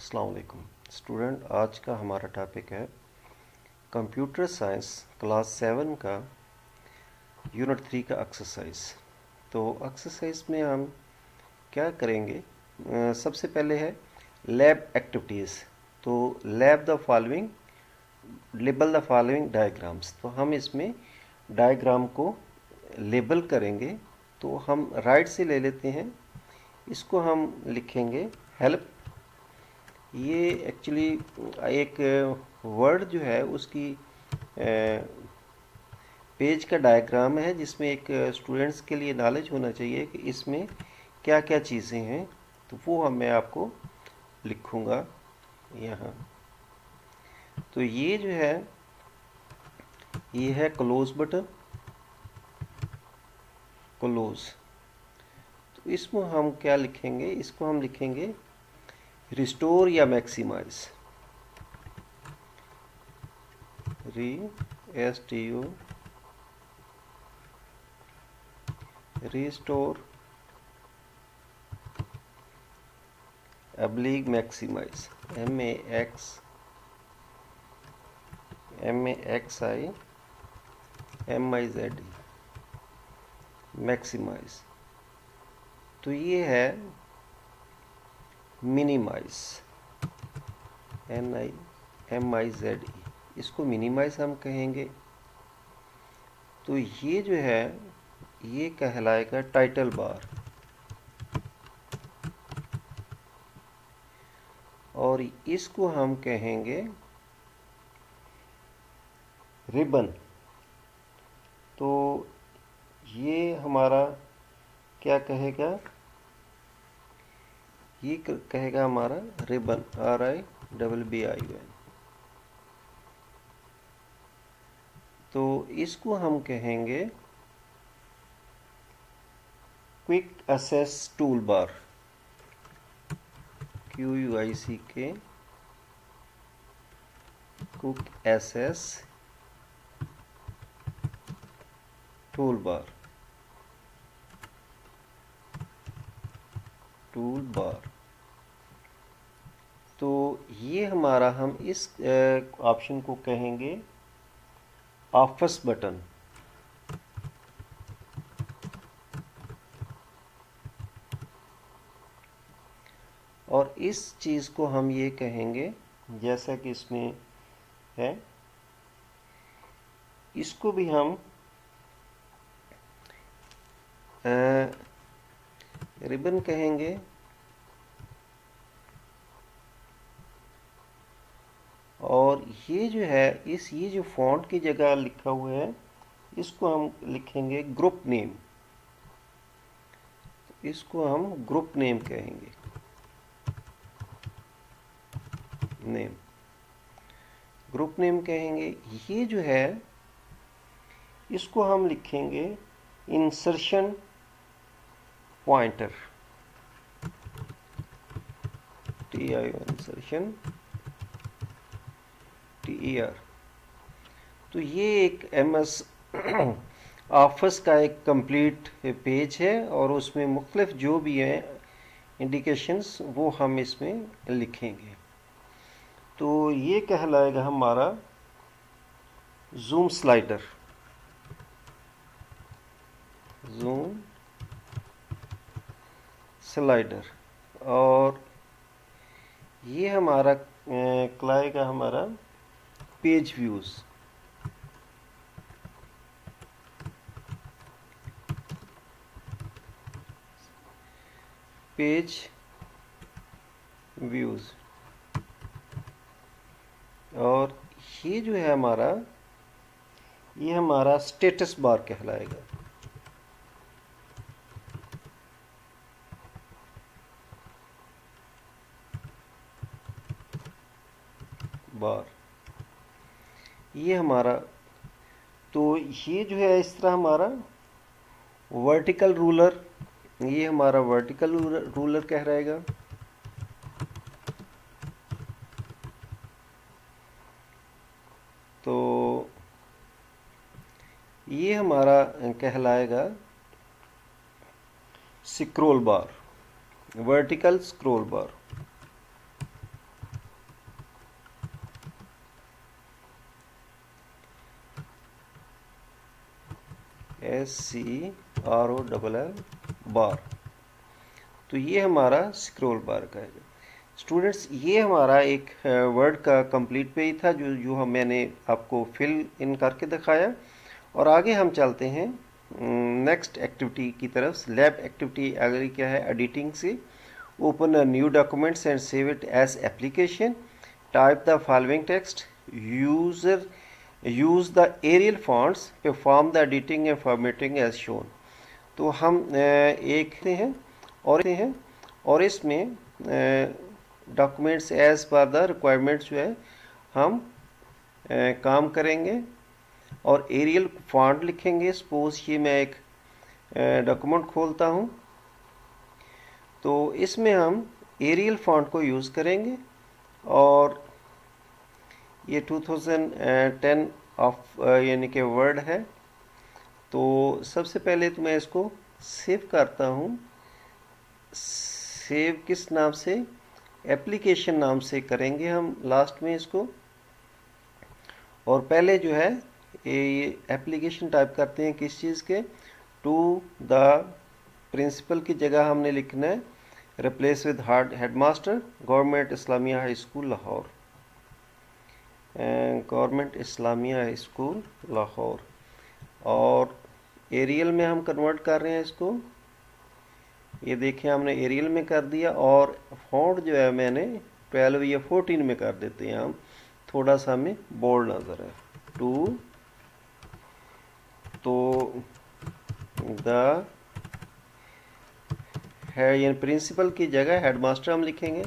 अस्सलाम वालेकुम स्टूडेंट। आज का हमारा टॉपिक है कंप्यूटर साइंस क्लास 7 का यूनिट 3 का एक्सरसाइज। तो एक्सरसाइज में हम क्या करेंगे, सबसे पहले है लैब एक्टिविटीज़। तो lab the following, label the following diagrams. तो हम इसमें डायग्राम को लेबल करेंगे। तो हम राइट से ले लेते हैं, इसको हम लिखेंगे हेल्प। ये एक्चुअली एक वर्ड जो है उसकी पेज का डायग्राम है, जिसमें एक स्टूडेंट्स के लिए नॉलेज होना चाहिए कि इसमें क्या क्या चीज़ें हैं। तो वो मैं आपको लिखूँगा यहाँ। तो ये जो है ये है क्लोज बटन, क्लोज। तो इसमें हम क्या लिखेंगे, इसको हम लिखेंगे रिस्टोर या maximise. Restore oblique maximise, MAXIMIZE, maximise. तो ये है मिनिमाइज, NIMIZE, इसको मिनिमाइज हम कहेंगे। तो ये जो है ये कहलाएगा टाइटल बार, और इसको हम कहेंगे रिबन। तो ये हमारा क्या कहेगा, ये कहेगा हमारा रिबन, RIBBIN। तो इसको हम कहेंगे quick access tool bar, QUICK, quick access tool bar. तो ये हमारा, हम इस ऑप्शन को कहेंगे ऑफिस बटन। और इस चीज़ को हम ये कहेंगे, जैसा कि इसमें है, इसको भी हम रिबन कहेंगे। और ये जो है ये जो फॉन्ट की जगह लिखा हुआ है, इसको हम लिखेंगे ग्रुप नेम। इसको हम ग्रुप नेम कहेंगे, ग्रुप नेम कहेंगे। ये जो है इसको हम लिखेंगे इंसर्शन पॉइंटर, इंसर्शन TER। तो ये एक MS ऑफिस का एक कंप्लीट पेज है, और उसमें मुख्तलिफ जो भी हैं इंडिकेशंस वो हम इसमें लिखेंगे। तो ये कहलाएगा हमारा जूम स्लाइडर, और ये हमारा कहलाएगा हमारा पेज व्यूज। और ये जो है हमारा, ये हमारा स्टेटस बार कहलाएगा, ये हमारा। तो ये जो है इस तरह हमारा वर्टिकल रूलर, ये हमारा वर्टिकल रूलर कह रहेगा। तो ये हमारा कहलाएगा scroll bar, vertical scroll bar. SCROLL bar. तो ये हमारा स्क्रॉल बार का है। स्टूडेंट्स, ये हमारा एक वर्ड का कंप्लीट पेज था जो मैंने आपको फिल इन करके दिखाया। और आगे हम चलते हैं नेक्स्ट एक्टिविटी की तरफ। लैब एक्टिविटी अगली क्या है, एडिटिंग से। Open a new documents and save it as application. Type the following text. Use the Arial fonts. Perform the editing and formatting as shown. तो हम एक हैं और इसमें documents as per the requirements जो है हम काम करेंगे और एरियल फॉन्ट लिखेंगे। सपोज ये मैं एक डॉक्यूमेंट खोलता हूँ, तो इसमें हम एरियल फॉन्ट को यूज़ करेंगे और ये 2010 ऑफ यानी कि वर्ड है। तो सबसे पहले तो मैं इसको सेव करता हूँ। सेव किस नाम से, एप्लीकेशन नाम से करेंगे हम लास्ट में इसको। और पहले जो है ये एप्लीकेशन टाइप करते हैं किस चीज़ के, टू द प्रिंसिपल की जगह हमने लिखना है replace with headmaster government Islamia high school Lahore. Government Islamia high school Lahore. और एरियल में हम कन्वर्ट कर रहे हैं इसको। ये देखिए हमने एरियल में कर दिया और फॉन्ट जो है मैंने 12 या 14 में कर देते हैं हम, थोड़ा सा हमें बोल्ड नजर है। टू तो द है यानी प्रिंसिपल की जगह हेडमास्टर हम लिखेंगे।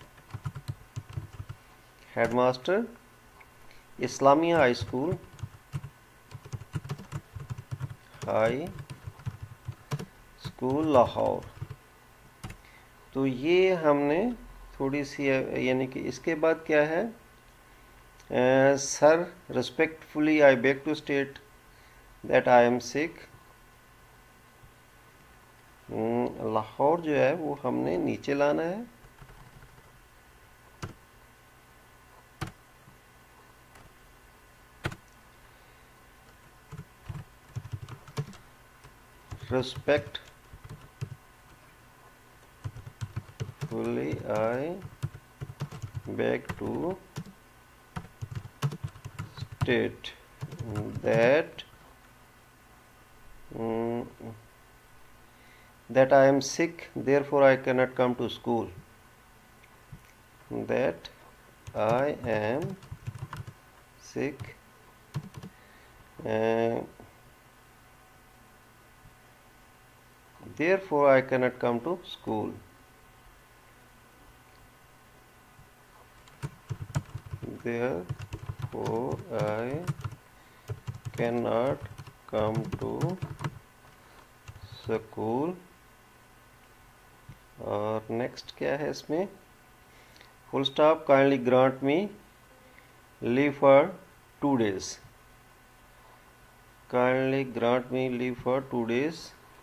Headmaster Islamia high school Lahore. तो ये हमने थोड़ी सी यानी कि इसके बाद क्या है, sir respectfully I beg to state that I am sick. Lahore जो है वो हमने नीचे लाना है। Respectfully I beg to state that I am sick, therefore I cannot come to school. That I am sick, therefore I cannot come to school. Therefore I cannot come to school. और next क्या है इसमें, full stop. Kindly grant me leave for 2 days। Kindly grant me leave for 2 days।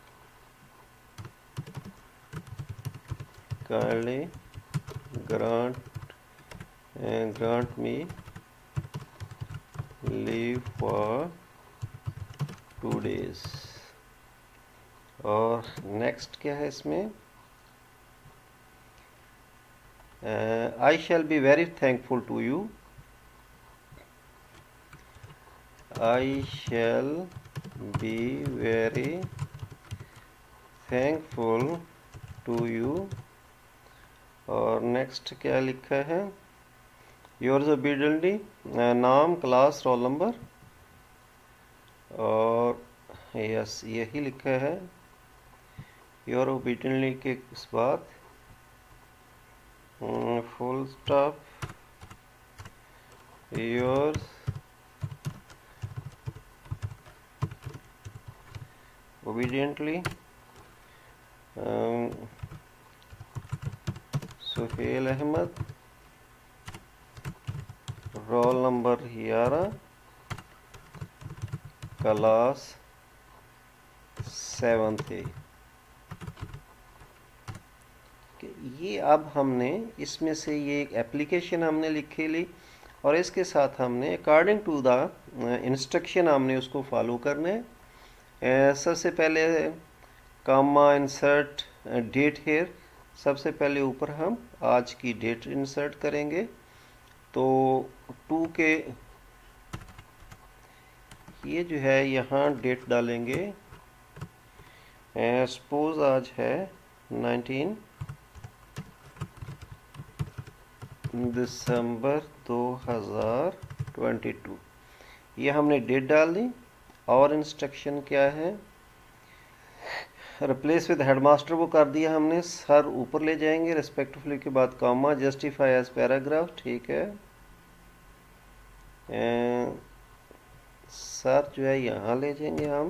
Kindly grant me leave for 2 days। और next क्या है इसमें, I shall be very thankful to you। I shall be very thankful to you। और next क्या लिखा है, yours obediently, नाम, class, roll number. और यस यही लिखा है। योर obediently के इस बाद full stop, yours obediently Suhail Ahmad, roll number 11, class 7th। ये अब हमने इसमें से ये एक एप्लीकेशन हमने लिखी ली और इसके साथ हमने अकॉर्डिंग टू द इंस्ट्रक्शन हमने उसको फॉलो करना है। सबसे पहले कामा इंसर्ट डेट हेयर, सबसे पहले ऊपर हम आज की डेट इंसर्ट करेंगे। तो 2 के ये जो है यहाँ डेट डालेंगे। सपोज आज है 19 दिसंबर 2022। ये हमने डेट डाल दी। और इंस्ट्रक्शन क्या है, रिप्लेस विद हेडमास्टर वो कर दिया हमने। सर ऊपर ले जाएंगे, रेस्पेक्टफुली के बाद कॉमा, जस्टिफाई एज पैराग्राफ, ठीक है। सर जो है यहाँ ले जाएंगे हम,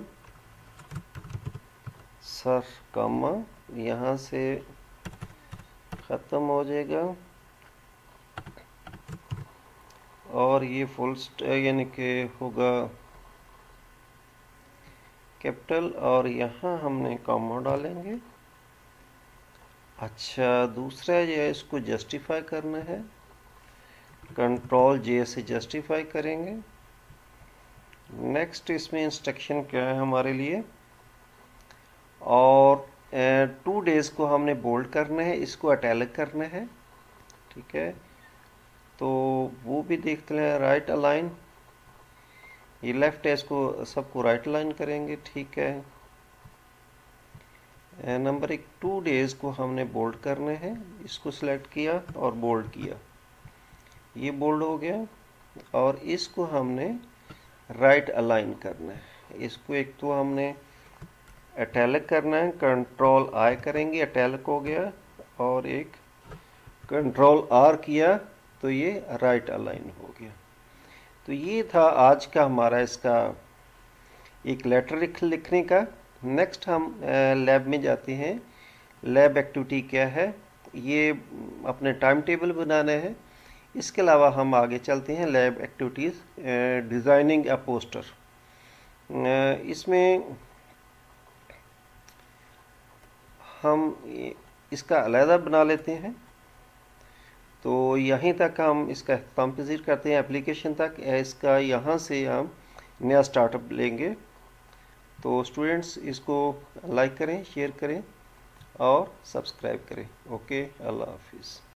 सर कॉमा, यहाँ से ख़त्म हो जाएगा और ये फुल यानी कि होगा कैपिटल, और यहाँ हमने कॉमा डालेंगे। अच्छा, दूसरा जो है इसको जस्टिफाई करना है, कंट्रोल जे से जस्टिफाई करेंगे। नेक्स्ट इसमें इंस्ट्रक्शन क्या है हमारे लिए, और 2 डेज को हमने बोल्ड करना है, इसको अटैलिक करना है, ठीक है। तो वो भी देखते हैं। राइट अलाइन, ये लेफ्ट है, इसको सबको राइट अलाइन करेंगे, ठीक है। नंबर 1 2 डेज को हमने बोल्ड करना है, इसको सिलेक्ट किया और बोल्ड किया, ये बोल्ड हो गया। और इसको हमने राइट अलाइन करना है, इसको एक तो हमने अटैलिक करना है, कंट्रोल आई करेंगे, अटैलिक हो गया, और एक कंट्रोल आर किया तो ये राइट अलाइन हो गया। तो ये था आज का हमारा इसका एक लेटर लिखने का। नेक्स्ट हम लैब में जाते हैं। लैब एक्टिविटी क्या है, ये अपने टाइम टेबल बनाना है। इसके अलावा हम आगे चलते हैं lab activities, designing a poster. इसमें हम इसका अलहदा बना लेते हैं। तो यहीं तक हम इसका अख्ताम पज़ीर करते हैं, एप्लीकेशन तक। इसका यहाँ से हम नया स्टार्टअप लेंगे। तो स्टूडेंट्स इसको लाइक करें, शेयर करें और सब्सक्राइब करें। ओके, अल्लाह हाफिज़।